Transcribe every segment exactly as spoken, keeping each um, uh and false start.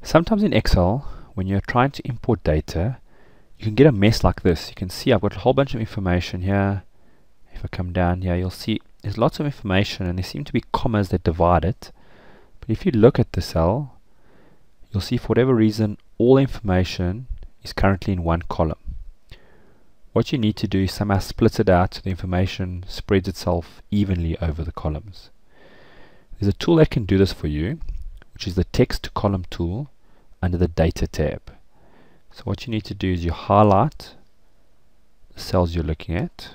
Sometimes in Excel, when you're trying to import data, you can get a mess like this. You can see I've got a whole bunch of information here. If I come down here, you'll see there's lots of information and there seem to be commas that divide it. But if you look at the cell, you'll see for whatever reason all information is currently in one column. What you need to do is somehow split it out so the information spreads itself evenly over the columns. There's a tool that can do this for you, which is the text to column tool under the data tab. So what you need to do is you highlight the cells you're looking at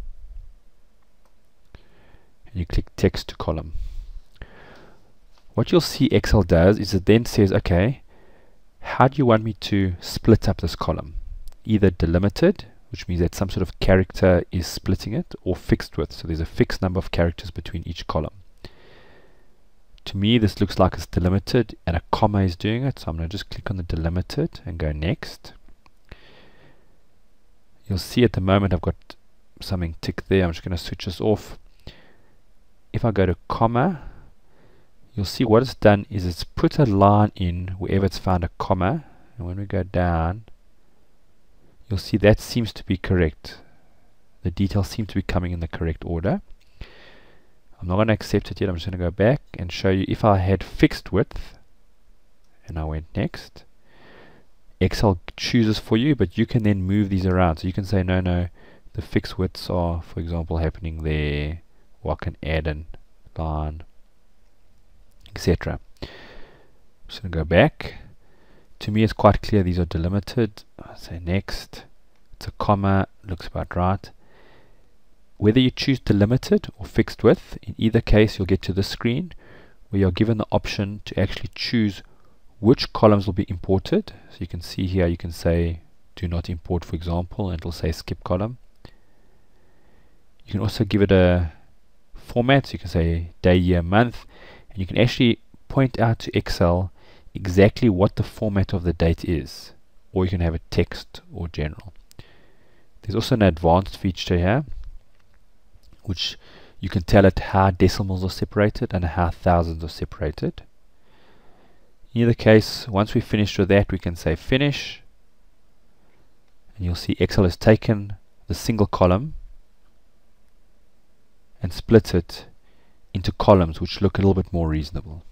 and you click text to column. What you'll see Excel does is it then says, okay, how do you want me to split up this column? Either delimited, which means that some sort of character is splitting it, or fixed width, so there's a fixed number of characters between each column. To me this looks like it's delimited and a comma is doing it, so I'm going to just click on the delimited and go next. You'll see at the moment I've got something ticked there. I'm just going to switch this off. If I go to comma, you'll see what it's done is it's put a line in wherever it's found a comma, and when we go down you'll see that seems to be correct. The details seem to be coming in the correct order. I'm not going to accept it yet. I'm just going to go back and show you if I had fixed width and I went next, Excel chooses for you, but you can then move these around. So you can say no no the fixed widths are for example happening there, or I can add a line, etc. I'm just going to go back. To me it's quite clear these are delimited. I say next, it's a comma, looks about right. Whether you choose delimited or fixed width, in either case you'll get to this screen where you're given the option to actually choose which columns will be imported. So you can see here, you can say do not import for example, and it'll say skip column. You can also give it a format, so you can say day, year, month, and you can actually point out to Excel exactly what the format of the date is, or you can have it text or general. There's also an advanced feature here which you can tell it how decimals are separated and how thousands are separated. In either case, once we've finished with that, we can say finish, and you'll see Excel has taken the single column and split it into columns which look a little bit more reasonable.